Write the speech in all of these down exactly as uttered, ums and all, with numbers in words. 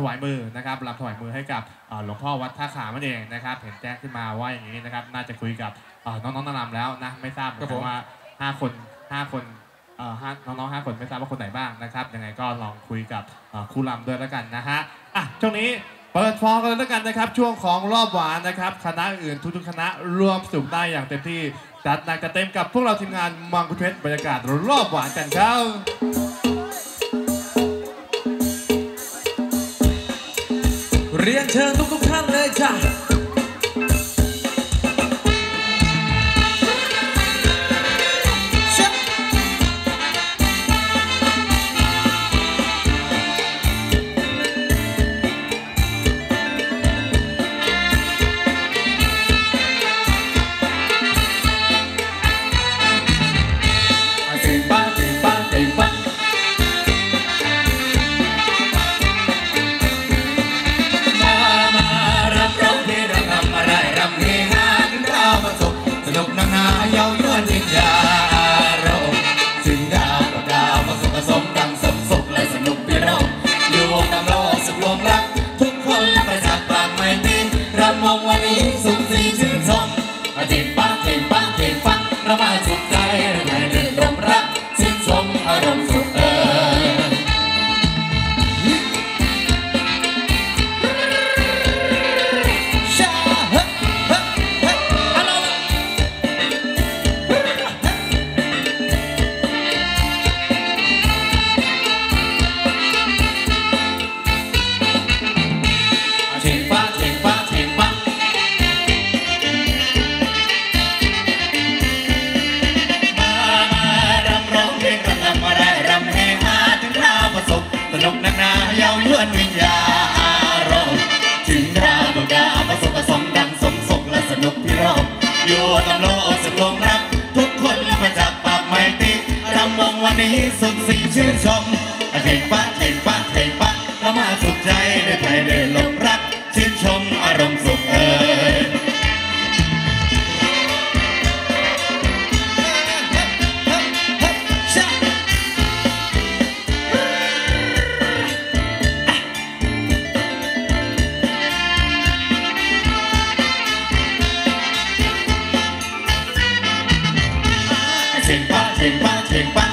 วายมือนะครับรำถวายมือให้กับหลวงพ่อวัดท่าขามนั่นเองนะครับเห็นแจ้งขึ้นมาว่าอย่างนี้นะครับน่าจะคุยกับน้องๆนางรำแล้วนะไม่ทราบเหมือนกันว่าห้าคนห้าคนห้าน้องๆห้าคนไม่ทราบว่าคนไหนบ้างนะครับยังไงก็ลองคุยกับครูรำด้วยแล้วกันนะฮะอ่ะช่วงนี้เปิดฟองกันแล้วกันนะครับช่วงของรอบหวานนะครับคณะอื่นทุกๆคณะรวมสุขได้อย่างเต็มที่จัดหนักจัดเต็มกับพวกเราทีมงานมังคุดเพชรบรรยากาศรอบหวานกันครับเรียนเชิญทุกๆท่านเลยจ้ะวันนี้สุขสีชื่นชมเพ่งปังเพ่งปังเพ่งปังระบายสุขใจในเรื่องลมรักชื่นชมอารมณ์สุขเอ่ยชาเฮ้เฮ้เฮ้ฮัลโหลเพ่งปังเพ่งปังเพ่งปังสนุกนักหนาเย้ายวนวิญญาอารมณ์ถึงดาวดวงดาวผสมผสมดังสมสุขและสนุกพิรมอยู่ตำโลกสุขลงรักทุกคนมาจากปากไม่ติรำวงวันนี้สุขสีชื่นชมเพ่งปะเพ่งปะเพ่งปะเรามาสุขใจได้ใครได้หลงรักชื่นชมอารมณ์สุขเอ่ยเพ่งปะเพ่งปะเพ่งปะ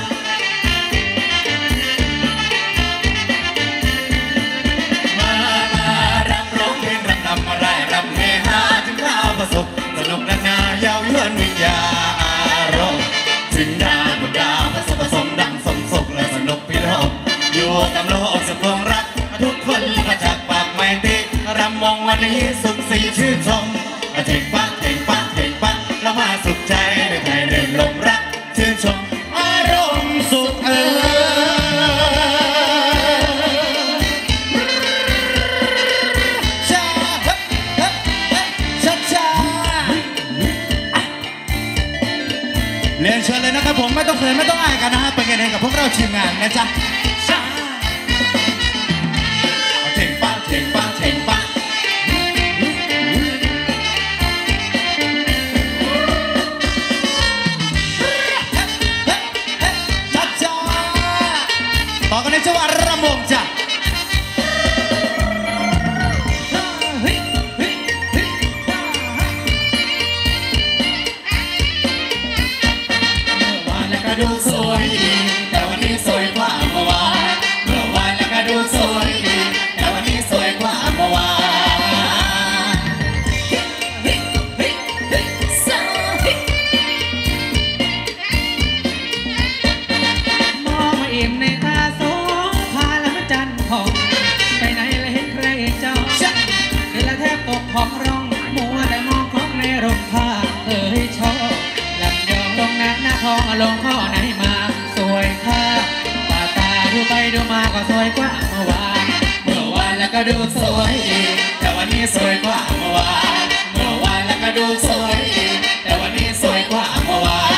มามารับร้องเพลงรำนำมาได้รำเฮฮาถึงข้าวประสบสนุกนักหนาเย้ายวนวิญญาอารมณ์ถึงดาวบนดาวผสมผสมดังสมสุขและสนุกพิรมอยู่กับโลกสุขลงรักทุกคนมาจากปากไม่ติรำวงวันนี้สุขสีชื่นชมเพ่งปะเพ่งปะเพ่งปะแล้วมาสุขใจได้ใครได้หลงรักชื่นชมอารมณ์สุขเอ่ยชาเฮ้เฮ้เฮ้ชาชาเรียนเชิญเลยนะครับผมไม่ต้องเขินไม่ต้องอายกันนะฮะเป็นกันเองกับพวกเราทีมงานนะจ๊ะชาเท่งปะเท่งปะเท่งปะต่อกันในจังหวะรำวงจ้ะเมื่อวานแล้วก็ดูสวยดีแต่วันนี้สวยกว่าเมื่อวานเมื่อวานแล้วก็ดูสวยดีแต่วันนี้สวยกว่าเมื่อวานมองมาอิ่มในตาสองพาแล้วมันจันทองไปไหนแล้วเห็นใครเจ้าเห็นแล้วแทบตกของร้องมัวแต่มองของในร่มผ้าเอ่ยชอบลำยองลงหน้าหน้าทองลงข้อไหนมาสวยค่ะตาตาดูไปดูมาก็สวยกว่าเมื่อวานเมื่อวานแล้วก็ดูสวยดีแต่วันนี้สวยกว่าเมื่อวานเมื่อวานแล้วก็ดูสวยดีแต่วันนี้สวยกว่าเมื่อวาน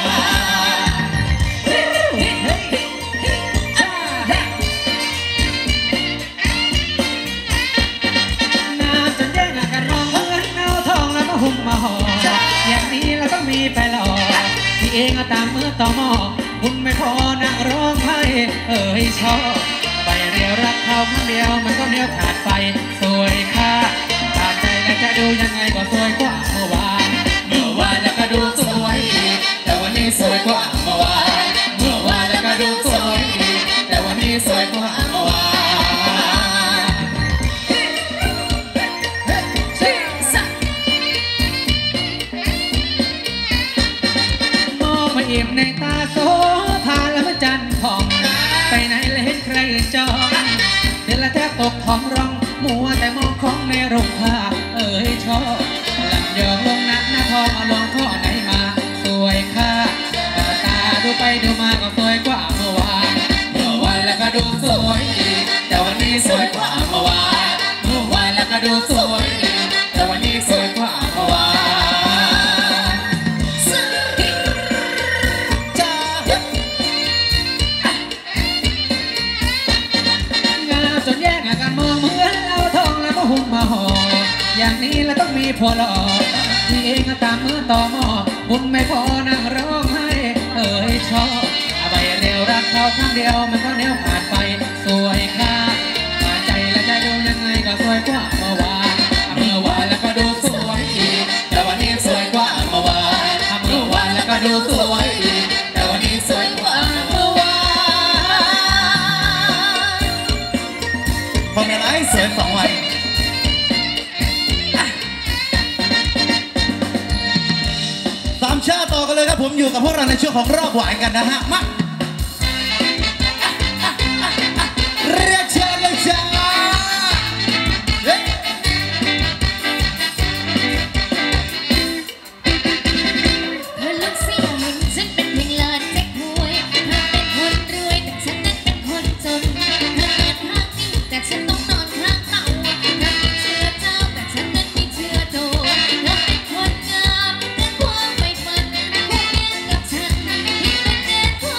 มาห่ออย่างนี้เราต้องมีไปหล่อที่เองเอาตามมือต่อหม้อคุณไม่พอนั่งร้องไห้เอ่ยชอบไปเรียวรักใครเขาครั้งเดียวมันก็เนี้ยวขาดไปสวยค่ะขาดใจแล้วจะดูยังไงก็สวยกว่าเมื่อวานเมื่อวานแล้วก็ดูสวยอีกแต่วันนี้สวยกว่าเมื่อวานเมื่อวานแล้วก็ดูสวยอีกแต่วันนี้สวยกว่าเมื่อวานมองมาอิ่มในตาโสภาและมันจันทร์ผ่องไปไหนแล้วเห็นใครจ้องเดินละแทบตกท้องร้องมัวแต่มองของในโรงผ้าเอ้ยชอบลำยองลงหน้าหน้าทองเอาลงข้อไหนมาสวยค่ะตาดูไปดูมาก็สวยกว่าเมื่อวานเมื่อวานแล้วก็ดูสวยอีกแต่วันนี้สวยกว่าเมื่อวานเมื่อวานแล้วก็ดูสวยอีกแต่วันนี้สวยกว่าเมื่อวานหุ่มมาห่ออย่างนี้แล้วต้องมีผัวหล่อที่เองก็ตามมือต่อหม้อบุญไม่พอนั่งร้องไห้เอ่ยชอบเอาไปเร็วรักเขาครั้งเดียวมันก็เนี้ยวผ่านไปสวยค่ะผ่านใจและใจดูยังไงก็สวยกว่าเมื่อวานเมื่อวานแล้วก็ดูสวยอีกแต่วันนี้สวยกว่าเมื่อวานเมื่อวานแล้วก็ดูสวยอีกแต่วันนี้สวยกว่าเมื่อวานพอไม่ไรสวยสองวันสามชาติต่อกันเลยครับผมอยู่กับพวกเราในช่วงของรอบหวานกันนะฮะมาเรียกเชิญเลยจ้าเธอลูกเสี่ยวมึงฉันเป็นเพียงหลานเจ๊กหวยเธอเป็นคนรวยแต่ฉันนั้นเป็นคนจนเธอเดินทางนี้แต่ฉันต้องนอนข้างเต่าเธอมีเชื้อเจ้าแต่ฉันนั้นมีเชื้อโจเธอเป็นคนงามแต่ความไม่ฝันคู่เคียงกับฉันที่เป็นเด็กพอ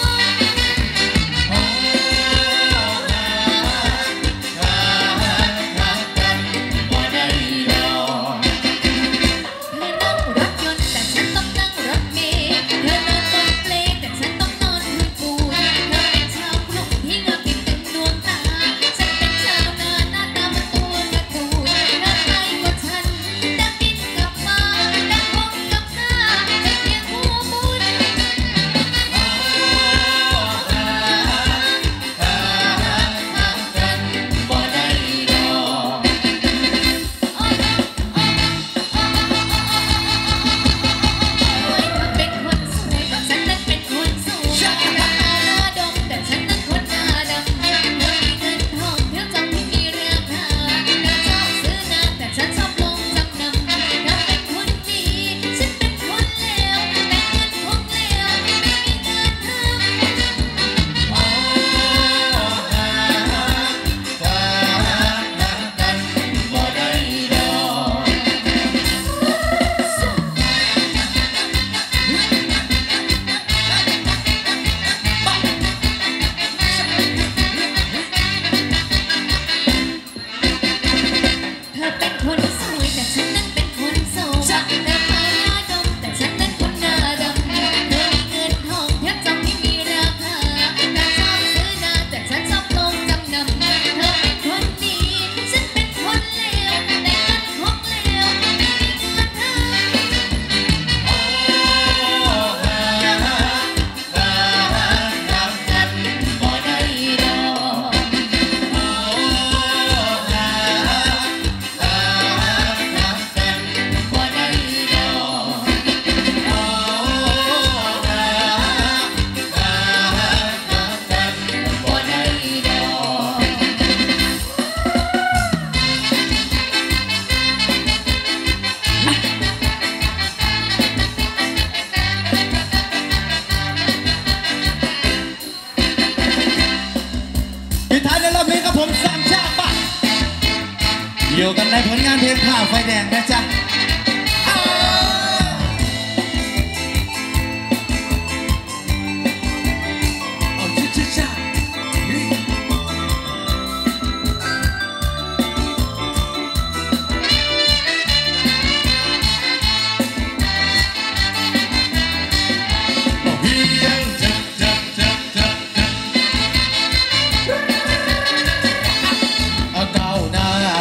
อยู่กันในผลงานเพลงผ่าไฟแดงนะจ๊ะ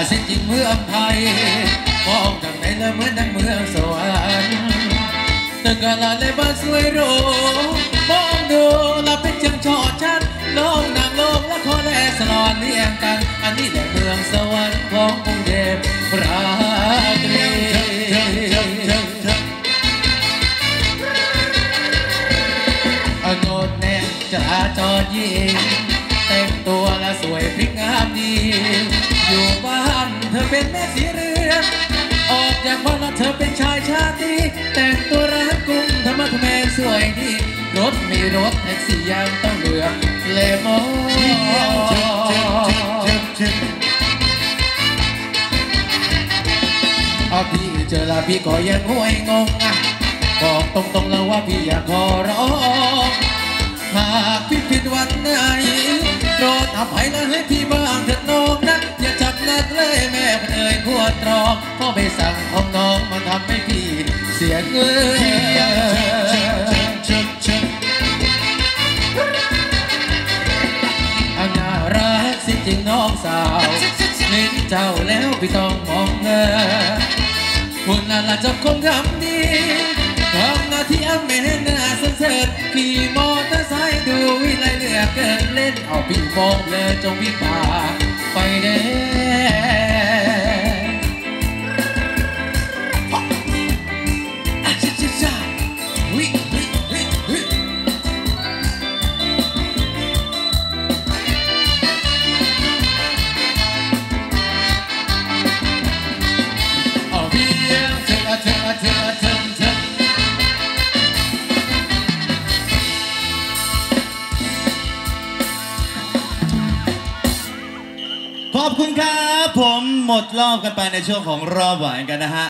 สิ้นจริงเมืองไทยมองจากไหนแล้วเหมือนดังเมืองสวรรค์ตึกกะลาเลยบ้านสวยหรูมองดูเราเป็นจังชอดชัดลงนางลงและขอแลสลอนเลี้ยงกันอันนี้แหละเมืองสวรรค์ของกรุงเทพราตรีอโนดแนงจราจรยิงแต่งตัวและสวยพริ้งงามดีอยู่บ้านเธอเป็นแม่สีเรือนออกจากบ้านแล้วเธอเป็นชายชาตรีแต่งตัวรัดกุมธรรมะทแมงสวยดีรถมีรถแท็กซี่ยังต้องเหลือเลมอเอาพี่เจอละพี่ก็ยังงวยงงอ่ะบอกตรงๆแล้วว่าพี่อยากขอร้องหากพี่ผิดวันไหนโปรดอภัยและให้พี่บ้างเถิดน้องนะอย่าจับนัดเลยแม่เอ่ยขวดตรองพ่อไปสั่งของน้องมันทำให้พี่เสียเงินอันน่ารักสิจริงน้องสาวเล่นเจ้าแล้วพี่ต้องมองเธอคุณน่าละจับคงทำดีทำหน้าที่อันไม่เห็นหน้าเสริญขี่มอเตอร์ไซค์ดูวิไลเหลือเกินเล่นเอาพี่มองเลยจงพี่ป่าไปเด้ขอบคุณครับผมหมดรอบกันไปในช่วงของรอบหวานกันนะฮะ